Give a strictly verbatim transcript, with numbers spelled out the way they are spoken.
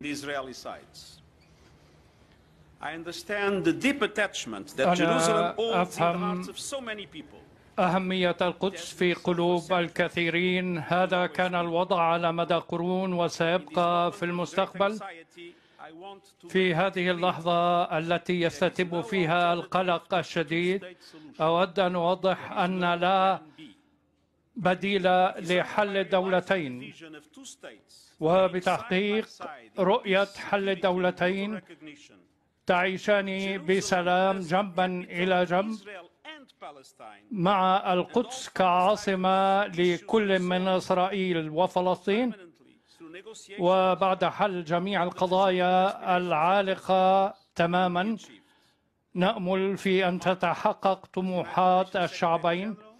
the Israeli sides. I understand the deep attachment that Jerusalem holds in the hearts of so many people. أهمية القدس في قلوب الكثيرين. هذا كان الوضع على مدى قرون وسيبقى في المستقبل. في هذه اللحظة التي يستتب فيها القلق الشديد، أود أن أوضح أن لا بديل لحل الدولتين، وبتحقيق رؤية حل الدولتين تعيشان بسلام جنبا إلى جنب مع القدس كعاصمة لكل من إسرائيل وفلسطين، وبعد حل جميع القضايا العالقة تماما نأمل في أن تتحقق طموحات الشعبين